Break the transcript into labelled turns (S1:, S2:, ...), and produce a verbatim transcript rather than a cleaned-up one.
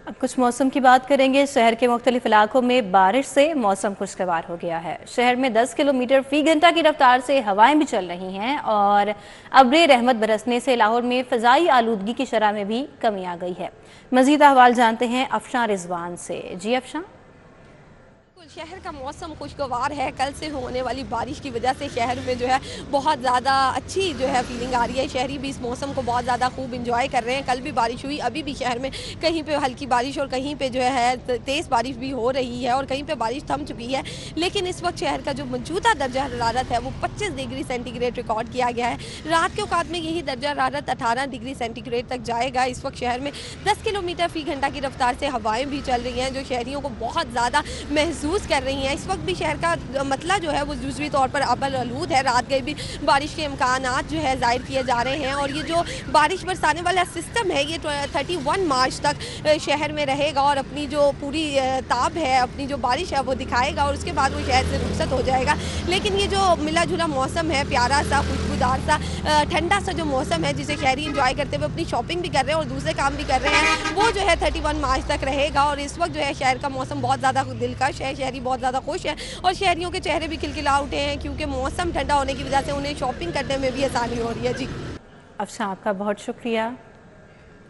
S1: अब कुछ मौसम की बात करेंगे। शहर के मुख्तलिफ इलाकों में बारिश से मौसम खुशगवार हो गया है। शहर में दस किलोमीटर फी घंटा की रफ्तार से हवाएं भी चल रही हैं और अब्रे रहमत बरसने से लाहौर में फ़ज़ाई आलूदगी की शरह में भी कमी आ गई है। मज़ीद अहवाल जानते हैं अफशां रिजवान से। जी अफशां।
S2: शहर का मौसम खुशगवार है। कल से होने वाली बारिश की वजह से शहर में जो है बहुत ज़्यादा अच्छी जो है फीलिंग आ रही है। शहरी भी इस मौसम को बहुत ज़्यादा खूब इंजॉय कर रहे हैं। कल भी बारिश हुई, अभी भी शहर में कहीं पे हल्की बारिश और कहीं पे जो है तेज़ बारिश भी हो रही है और कहीं पे बारिश थम चुकी है। लेकिन इस वक्त शहर का जो मौजूदा दर्जा हरारत है वो पच्चीस डिग्री सेंटीग्रेड रिकॉर्ड किया गया है। रात के औकात में यही दर्जा हरारत अठारह डिग्री सेंटीग्रेड तक जाएगा। इस वक्त शहर में दस किलोमीटर फी घंटा की रफ्तार से हवाएँ भी चल रही हैं जो शहरियों को बहुत ज़्यादा महसूस कर रही हैं। इस वक्त भी शहर का मतला जो है वो जुज़वी तौर पर अबल आलूद है। रात गए भी बारिश के इम्कानात जो है ज़ाहिर किए जा रहे हैं और ये जो बारिश बरसाने वाला सिस्टम है ये इकतीस मार्च तक शहर में रहेगा और अपनी जो पूरी ताब है, अपनी जो बारिश है वो दिखाएगा और उसके बाद वो शहर से रुखसत हो जाएगा। लेकिन ये जो मिला जुला मौसम है, प्यारा सा खुशबूदार सा ठंडा सा जो मौसम है जिसे शहरी इंजॉय करते हुए अपनी शॉपिंग भी कर रहे हैं और दूसरे काम भी कर रहे हैं, वो जो है इकतीस मार्च तक रहेगा। और इस वक्त जो है शहर का मौसम बहुत ज़्यादा दिलकश है। शहरी बहुत ज़्यादा खुश है और शहरियों के चेहरे भी खिलखिला उठे हैं क्योंकि मौसम ठंडा होने की वजह से उन्हें शॉपिंग करने में भी आसानी हो रही है। जी
S1: अफशां, आपका बहुत शुक्रिया।